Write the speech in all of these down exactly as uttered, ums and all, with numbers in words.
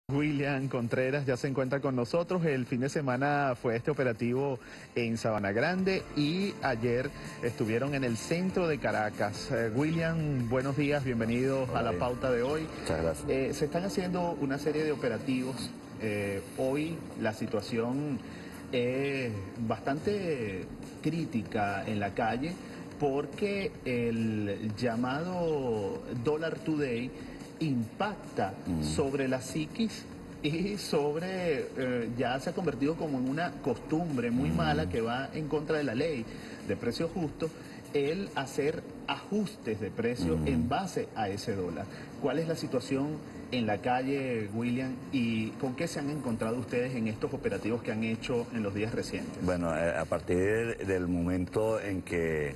William Contreras ya se encuentra con nosotros. El fin de semana fue este operativo en Sabana Grande y ayer estuvieron en el centro de Caracas. Eh, William, buenos días, bienvenidos Hola, a la bien. pauta de hoy. Muchas gracias. Eh, se están haciendo una serie de operativos. Eh, hoy la situación es bastante crítica en la calle porque el llamado Dollar Today impacta Mm. sobre la psiquis y sobre, eh, ya se ha convertido como en una costumbre muy Mm. mala que va en contra de la ley de precios justos, el hacer ajustes de precio Mm. en base a ese dólar. ¿Cuál es la situación en la calle, William, y con qué se han encontrado ustedes en estos operativos que han hecho en los días recientes? Bueno, eh, a partir del momento en que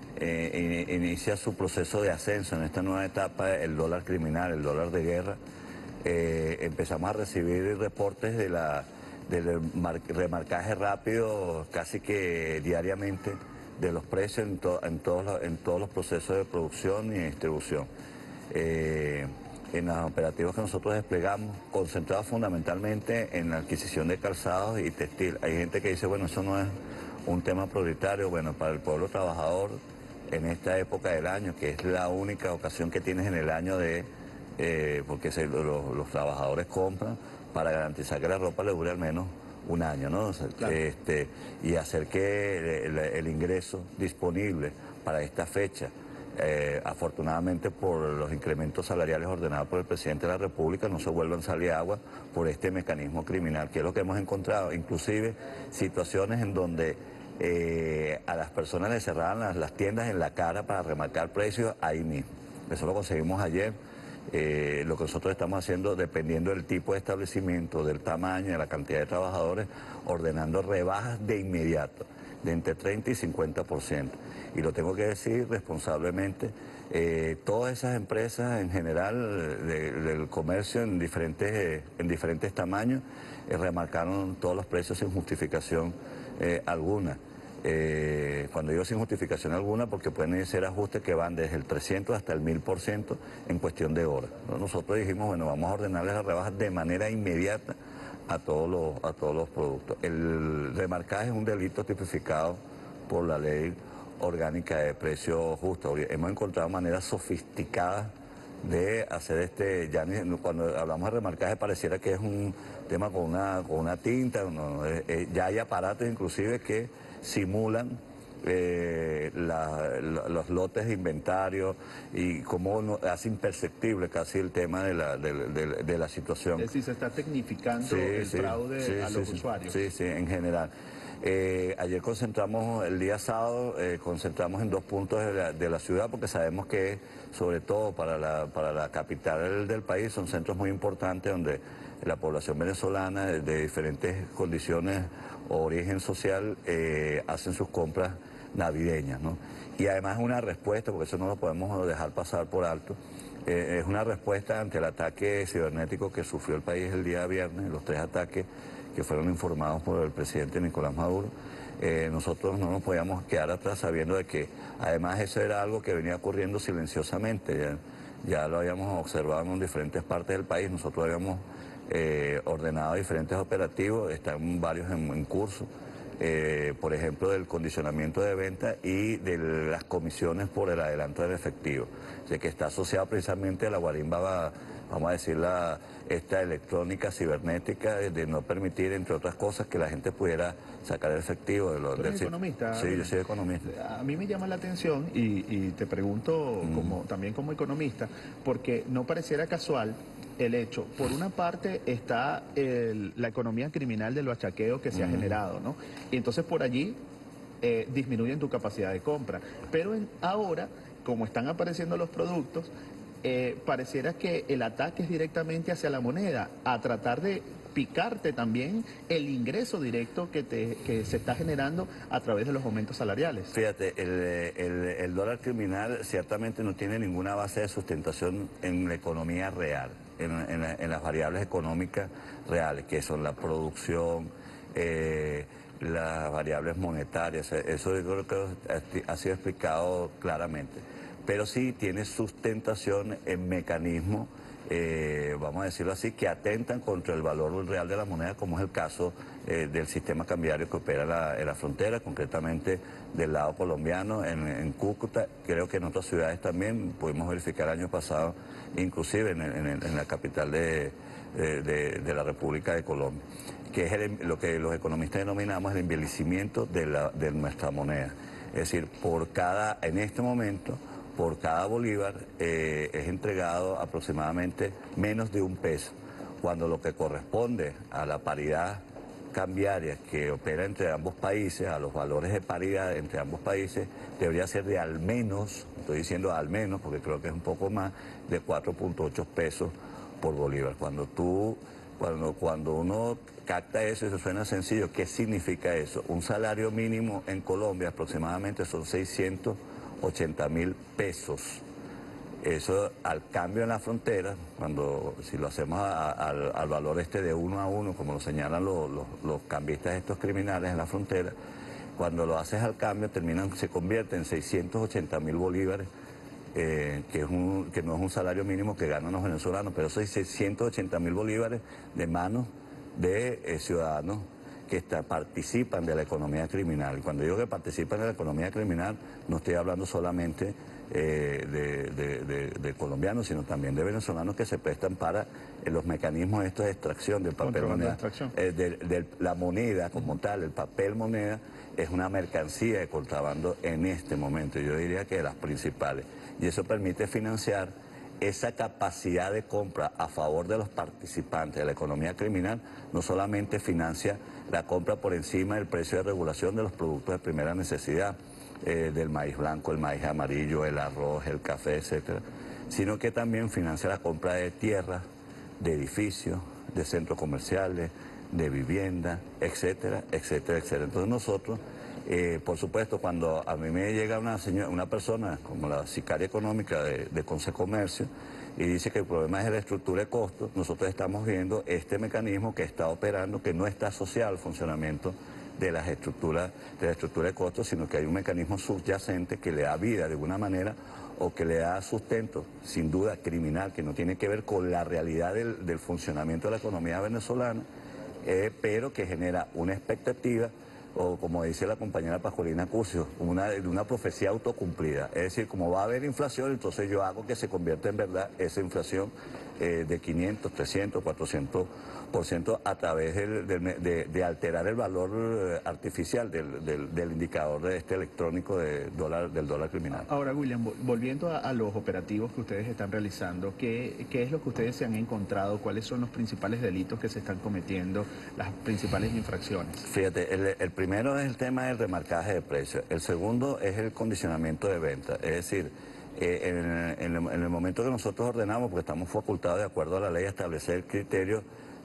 eh, in- inicia su proceso de ascenso en esta nueva etapa, el dólar criminal, el dólar de guerra, eh, empezamos a recibir reportes de la, del mar- remarcaje rápido casi que diariamente de los precios en, to- en, todos, los, en todos los procesos de producción y distribución. Eh, en los operativos que nosotros desplegamos, concentrados fundamentalmente en la adquisición de calzados y textil. Hay gente que dice, bueno, eso no es un tema prioritario. Bueno, para el pueblo trabajador, en esta época del año, que es la única ocasión que tienes en el año de, eh, porque se, los, los trabajadores compran para garantizar que la ropa le dure al menos un año, ¿no? O sea, Claro. este, y hacer que el, el ingreso disponible para esta fecha, Eh, afortunadamente por los incrementos salariales ordenados por el presidente de la República, no se vuelvan a salir agua por este mecanismo criminal, que es lo que hemos encontrado, inclusive situaciones en donde eh, a las personas les cerraban las, las tiendas en la cara para remarcar precios ahí mismo. Eso lo conseguimos ayer. Eh, lo que nosotros estamos haciendo, dependiendo del tipo de establecimiento, del tamaño, de la cantidad de trabajadores, ordenando rebajas de inmediato, de entre treinta y cincuenta por ciento. Y lo tengo que decir responsablemente, eh, todas esas empresas en general de, del comercio en diferentes, eh, en diferentes tamaños eh, remarcaron todos los precios sin justificación eh, alguna. Eh, cuando digo sin justificación alguna, porque pueden ser ajustes que van desde el trescientos hasta el mil por ciento en cuestión de horas, ¿no? Nosotros dijimos, bueno, vamos a ordenarles las rebajas de manera inmediata a todos los, a todos los productos. El remarcaje es un delito tipificado por la ley orgánica de precios justos. Hemos encontrado maneras sofisticadas de hacer este, ya ni, cuando hablamos de remarcaje pareciera que es un tema con una, con una tinta, no, eh, eh, ya hay aparatos inclusive que simulan eh, la, la, los lotes de inventario y cómo no, hace imperceptible casi el tema de la, de, de, de la situación. Es decir, se está tecnificando Sí, el sí, fraude sí, a sí, los sí, usuarios. Sí, sí, en general. Eh, ayer concentramos, el día sábado, eh, concentramos en dos puntos de la, de la ciudad porque sabemos que, sobre todo para la, para la capital del, del país, son centros muy importantes donde la población venezolana de, de diferentes condiciones o origen social eh, hacen sus compras navideñas, ¿no? Y además es una respuesta, porque eso no lo podemos dejar pasar por alto, eh, es una respuesta ante el ataque cibernético que sufrió el país el día viernes, los tres ataques que fueron informados por el presidente Nicolás Maduro. Eh, nosotros no nos podíamos quedar atrás sabiendo de que además eso era algo que venía ocurriendo silenciosamente, ya, ya lo habíamos observado en diferentes partes del país, nosotros habíamos eh, ordenado diferentes operativos, están varios en, en curso. Eh, por ejemplo, del condicionamiento de venta y de las comisiones por el adelanto del efectivo, o sea, que está asociado precisamente a la guarimba, vamos a decir, la, esta electrónica cibernética de, de no permitir, entre otras cosas, que la gente pudiera sacar el efectivo. De los, ¿Tú eres del, economista? Sí, William? yo soy economista. A mí me llama la atención y, y te pregunto Mm. como, también como economista, porque no pareciera casual el hecho. Por una parte está el- la economía criminal de los achaqueos que se ha Mm. generado, ¿no? Y entonces por allí eh, disminuyen tu capacidad de compra. Pero en- ahora, como están apareciendo los productos, eh, pareciera que el ataque es directamente hacia la moneda, a tratar de picarte también el ingreso directo que, te, que se está generando a través de los aumentos salariales. Fíjate, el, el, el dólar criminal ciertamente no tiene ninguna base de sustentación en la economía real, en, en, en las variables económicas reales, que son la producción, eh, las variables monetarias. Eso yo creo que ha sido explicado claramente. Pero sí tiene sustentación en mecanismos eh, vamos a decirlo así, que atentan contra el valor real de la moneda, como es el caso eh, del sistema cambiario que opera la, en la frontera, concretamente del lado colombiano, en, en Cúcuta, creo que en otras ciudades también, pudimos verificar el año pasado, inclusive en, en, en la capital de, de, de, de la República de Colombia, que es el, lo que los economistas denominamos el envilecimiento de, la, de nuestra moneda. Es decir, por cada, en este momento, por cada bolívar eh, es entregado aproximadamente menos de un peso, cuando lo que corresponde a la paridad cambiaria que opera entre ambos países, a los valores de paridad entre ambos países, debería ser de al menos, estoy diciendo al menos porque creo que es un poco más, de cuatro punto ocho pesos por bolívar. Cuando tú, cuando, cuando uno capta eso, eso suena sencillo. ¿Qué significa eso? Un salario mínimo en Colombia aproximadamente son seiscientos ochenta mil pesos. Eso al cambio en la frontera, cuando si lo hacemos a, a, al, al valor este de uno a uno, como lo señalan los, los, los cambistas estos criminales en la frontera, cuando lo haces al cambio terminan, se convierte en seiscientos ochenta mil bolívares, eh, que, es un, que no es un salario mínimo que ganan los venezolanos, pero esos seiscientos ochenta mil bolívares de manos de eh, ciudadanos que está, participan de la economía criminal. Y cuando digo que participan de la economía criminal, no estoy hablando solamente eh, de, de, de, de colombianos, sino también de venezolanos que se prestan para eh, los mecanismos estos de extracción del papel moneda. Eh, de, de la moneda como tal, el papel moneda, es una mercancía de contrabando en este momento. Yo diría que de las principales. Y eso permite financiar esa capacidad de compra a favor de los participantes de la economía criminal. No solamente financia la compra por encima del precio de regulación de los productos de primera necesidad, eh, del maíz blanco, el maíz amarillo, el arroz, el café, etcétera, sino que también financia la compra de tierras, de edificios, de centros comerciales, de viviendas, etcétera, etcétera, etcétera. Entonces nosotros, Eh, por supuesto, cuando a mí me llega una, señora, una persona como la sicaria económica de, de Consecomercio y dice que el problema es la estructura de costos, nosotros estamos viendo este mecanismo que está operando, que no está asociado al funcionamiento de las estructuras, de la estructura de costos, sino que hay un mecanismo subyacente que le da vida de alguna manera o que le da sustento, sin duda criminal, que no tiene que ver con la realidad del, del funcionamiento de la economía venezolana, eh, pero que genera una expectativa, o como dice la compañera Pascualina Curcio, una, una profecía autocumplida. Es decir, como va a haber inflación, entonces yo hago que se convierta en verdad esa inflación eh, de quinientos, trescientos, cuatrocientos por ciento a través del, de, de, de alterar el valor eh, artificial del, del, del indicador de este electrónico de dólar, del dólar criminal. Ahora, William, volviendo a, a los operativos que ustedes están realizando, ¿qué, ¿qué es lo que ustedes se han encontrado? ¿Cuáles son los principales delitos que se están cometiendo, las principales infracciones? Fíjate, el, el primero es el tema del remarcaje de precios. El segundo es el condicionamiento de venta. Es decir, eh, en, en, el, en el momento que nosotros ordenamos, porque estamos facultados de acuerdo a la ley a establecer criterios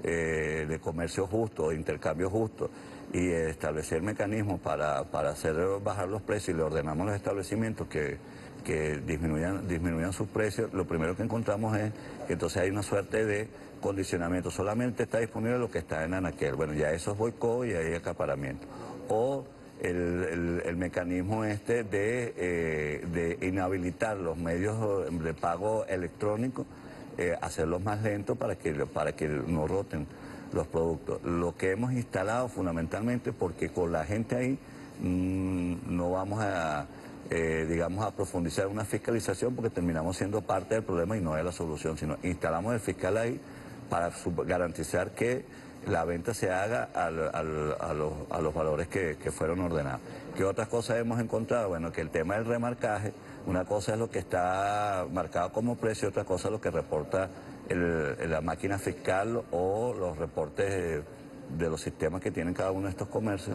eh, de comercio justo, de intercambio justo, y eh, establecer mecanismos para, para hacer bajar los precios, y le ordenamos a los establecimientos que, que disminuyan, disminuyan sus precios, lo primero que encontramos es que entonces hay una suerte de condicionamiento. Solamente está disponible lo que está en Anaquel. Bueno, ya eso es boicot y hay acaparamiento. O el, el, el mecanismo este de, eh, de inhabilitar los medios de pago electrónico, eh, hacerlos más lentos para que, para que no roten los productos. Lo que hemos instalado fundamentalmente, porque con la gente ahí mmm, no vamos a... Eh, digamos, a profundizar una fiscalización, porque terminamos siendo parte del problema y no de la solución, sino instalamos el fiscal ahí para garantizar que la venta se haga al, al, a, los, a los valores que, que fueron ordenados. ¿Qué otras cosas hemos encontrado? Bueno, que el tema del remarcaje, una cosa es lo que está marcado como precio, otra cosa es lo que reporta el, la máquina fiscal o los reportes de, de los sistemas que tienen cada uno de estos comercios,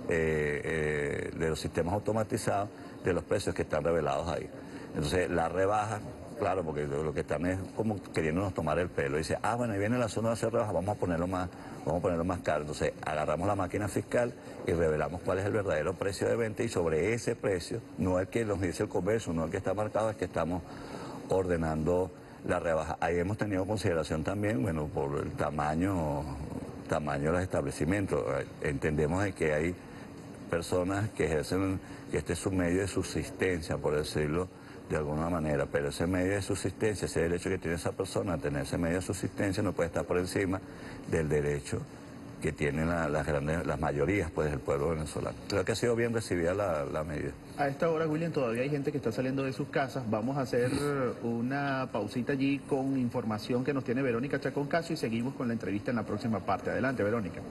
eh, eh, de los sistemas automatizados, de los precios que están revelados ahí. Entonces, la rebaja, claro, porque lo que están es como queriéndonos tomar el pelo. Dice, ah, bueno, ahí viene la zona de hacer rebaja, vamos a ponerlo más, vamos a ponerlo más caro. Entonces, agarramos la máquina fiscal y revelamos cuál es el verdadero precio de venta, y sobre ese precio, no el que nos dice el comercio, no el que está marcado, es que estamos ordenando la rebaja. Ahí hemos tenido consideración también, bueno, por el tamaño, tamaño de los establecimientos. Entendemos de que hay personas que ejercen, que este es su medio de subsistencia, por decirlo de alguna manera, pero ese medio de subsistencia, ese derecho que tiene esa persona a tener ese medio de subsistencia no puede estar por encima del derecho que tienen la, las grandes, las mayorías pues, del pueblo venezolano. Creo que ha sido bien recibida la, la medida. A esta hora, William, todavía hay gente que está saliendo de sus casas. Vamos a hacer una pausita allí con información que nos tiene Verónica Chacón Casio y seguimos con la entrevista en la próxima parte. Adelante, Verónica.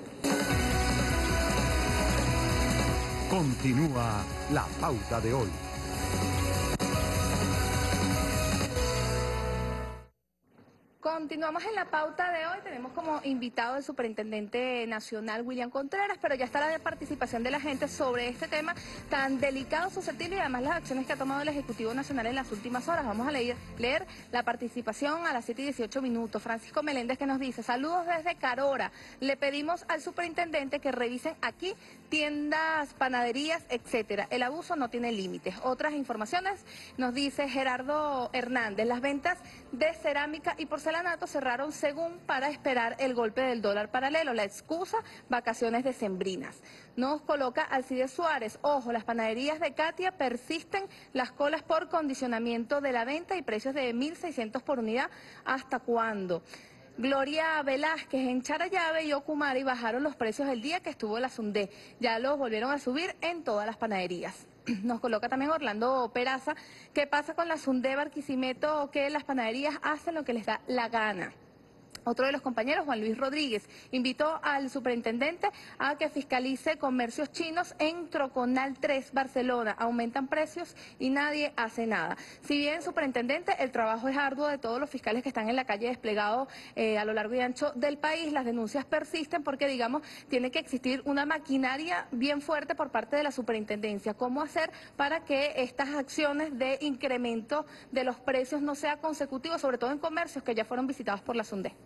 Continúa La Pauta de Hoy. Continuamos en la pauta de hoy, tenemos como invitado al superintendente nacional William Contreras, pero ya está la participación de la gente sobre este tema tan delicado, susceptible y además las acciones que ha tomado el Ejecutivo Nacional en las últimas horas. Vamos a leer, leer la participación a las siete y dieciocho minutos. Francisco Meléndez que nos dice, saludos desde Carora, le pedimos al superintendente que revisen aquí tiendas, panaderías, etcétera. El abuso no tiene límites. Otras informaciones nos dice Gerardo Hernández, las ventas de cerámica y porcelanato cerraron según para esperar el golpe del dólar paralelo. La excusa, vacaciones decembrinas. Nos coloca Alcides Suárez, ojo, las panaderías de Katia persisten las colas por condicionamiento de la venta y precios de mil seiscientos por unidad. ¿Hasta cuándo? Gloria Velázquez, en Charallave y Ocumari bajaron los precios el día que estuvo la Sundé. Ya los volvieron a subir en todas las panaderías. Nos coloca también Orlando Peraza, ¿qué pasa con la Sundé Barquisimeto? Que las panaderías hacen lo que les da la gana. Otro de los compañeros, Juan Luis Rodríguez, invitó al superintendente a que fiscalice comercios chinos en Troconal tres, Barcelona. Aumentan precios y nadie hace nada. Si bien, superintendente, el trabajo es arduo de todos los fiscales que están en la calle desplegados eh, a lo largo y ancho del país, las denuncias persisten porque, digamos, tiene que existir una maquinaria bien fuerte por parte de la superintendencia. ¿Cómo hacer para que estas acciones de incremento de los precios no sea consecutivo, sobre todo en comercios que ya fueron visitados por la Sundé?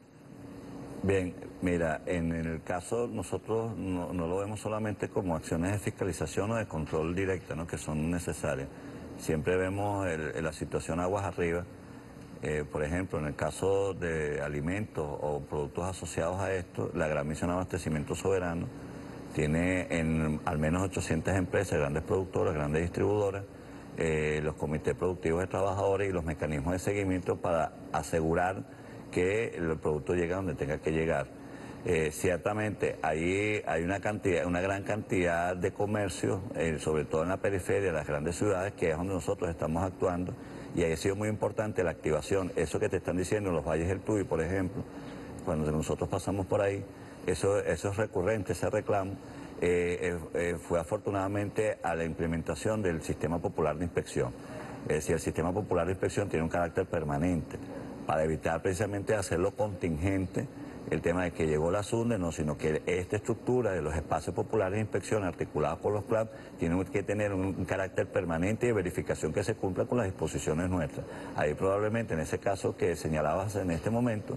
Bien, mira, en el caso nosotros no, no lo vemos solamente como acciones de fiscalización o de control directa, ¿no?, que son necesarias. Siempre vemos el, la situación aguas arriba. Eh, por ejemplo, en el caso de alimentos o productos asociados a esto, la Gran Misión de Abastecimiento Soberano tiene en al menos ochocientas empresas, grandes productoras, grandes distribuidoras, eh, los comités productivos de trabajadores y los mecanismos de seguimiento para asegurar que el producto llegue a donde tenga que llegar. Eh, ciertamente ahí hay una cantidad, una gran cantidad de comercios, eh, sobre todo en la periferia de las grandes ciudades, que es donde nosotros estamos actuando, y ahí ha sido muy importante la activación. Eso que te están diciendo en los Valles del Tuy, por ejemplo, cuando nosotros pasamos por ahí, eso, eso es recurrente, ese reclamo. Eh, eh, fue afortunadamente a la implementación del Sistema Popular de Inspección. Es decir, el Sistema Popular de Inspección tiene un carácter permanente, para evitar precisamente hacerlo contingente el tema de que llegó la Sunde, no, sino que esta estructura de los espacios populares de inspección articulados por los C L A P tienen que tener un, un carácter permanente de verificación que se cumpla con las disposiciones nuestras. Ahí probablemente en ese caso que señalabas en este momento,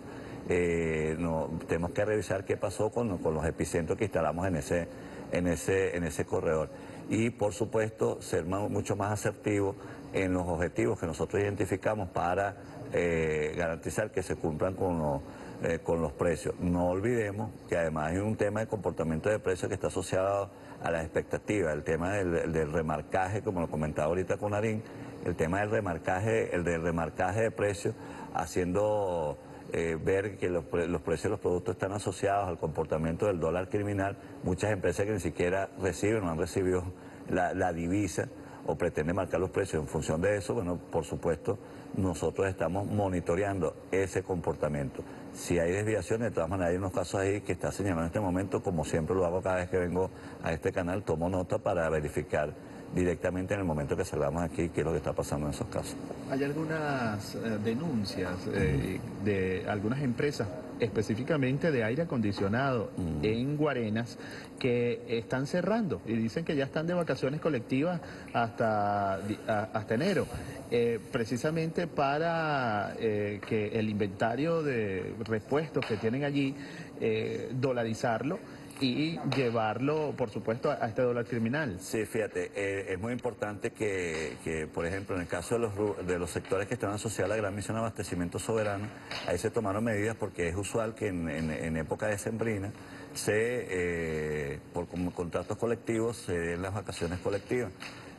eh, no, tenemos que revisar qué pasó con, con los epicentros que instalamos en ese, en ese, en ese corredor. Y por supuesto ser más, mucho más asertivo en los objetivos que nosotros identificamos para eh, garantizar que se cumplan con los, eh, con los precios. No olvidemos que además hay un tema de comportamiento de precios que está asociado a las expectativas, el tema del, del remarcaje, como lo comentaba ahorita con Narín, el tema del remarcaje, el del remarcaje de precios, haciendo eh, ver que los, los precios de los productos están asociados al comportamiento del dólar criminal. Muchas empresas que ni siquiera reciben o han recibido la, la divisa o pretenden marcar los precios en función de eso. Bueno, por supuesto, nosotros estamos monitoreando ese comportamiento. Si hay desviaciones, de todas maneras hay unos casos ahí que está señalando en este momento, como siempre lo hago cada vez que vengo a este canal, tomo nota para verificar directamente en el momento que salgamos aquí qué es lo que está pasando en esos casos. Hay algunas eh, denuncias eh, de algunas empresas, específicamente de aire acondicionado mm. en Guarenas, que están cerrando y dicen que ya están de vacaciones colectivas hasta, a, hasta enero, eh, precisamente para eh, que el inventario de repuestos que tienen allí, eh, dolarizarlo y llevarlo, por supuesto, a este dólar criminal. Sí, fíjate, eh, es muy importante que, que, por ejemplo, en el caso de los, de los sectores que están asociados a la Gran Misión de Abastecimiento Soberano, ahí se tomaron medidas porque es usual que en, en, en época decembrina se, eh, por como contratos colectivos, se den las vacaciones colectivas.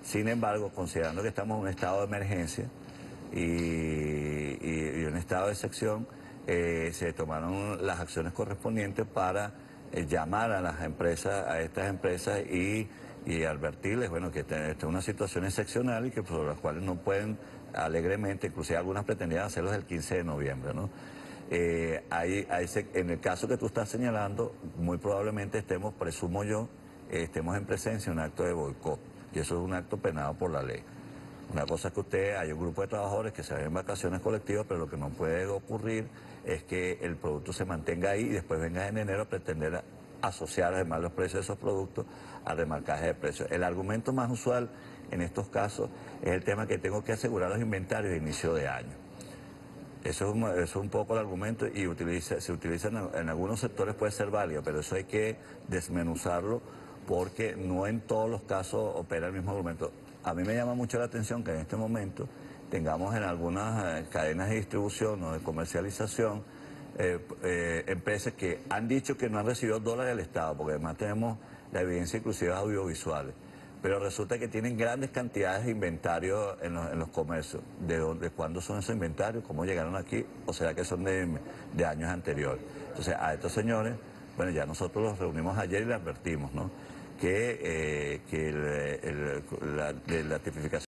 Sin embargo, considerando que estamos en un estado de emergencia y, y, y un estado de excepción, eh, se tomaron las acciones correspondientes para eh, llamar a las empresas, a estas empresas y, y advertirles, bueno, que esta es una situación excepcional y que por las cuales no pueden alegremente, inclusive algunas pretendían hacerlos el quince de noviembre, ¿no? Eh, ahí, ahí se, en el caso que tú estás señalando, muy probablemente estemos, presumo yo, eh, estemos en presencia de un acto de boicot, y eso es un acto penado por la ley. Una cosa es que usted, hay un grupo de trabajadores que se ven en vacaciones colectivas, pero lo que no puede ocurrir es que el producto se mantenga ahí y después venga en enero a pretender asociar además los precios de esos productos al remarcaje de precios. El argumento más usual en estos casos es el tema que tengo que asegurar los inventarios de inicio de año. Eso es, un, eso es un poco el argumento y utiliza, se utiliza en, en algunos sectores, puede ser válido, pero eso hay que desmenuzarlo porque no en todos los casos opera el mismo argumento. A mí me llama mucho la atención que en este momento tengamos en algunas eh, cadenas de distribución o de comercialización eh, eh, empresas que han dicho que no han recibido dólares del Estado, porque además tenemos la evidencia inclusive audiovisuales, pero resulta que tienen grandes cantidades de inventarios en los, en los comercios. ¿De dónde, cuándo son esos inventarios? ¿Cómo llegaron aquí? ¿O será que son de, de años anteriores? Entonces, a estos señores, bueno, ya nosotros los reunimos ayer y les advertimos, ¿no?, que, eh, que el, el, la, de la tipificación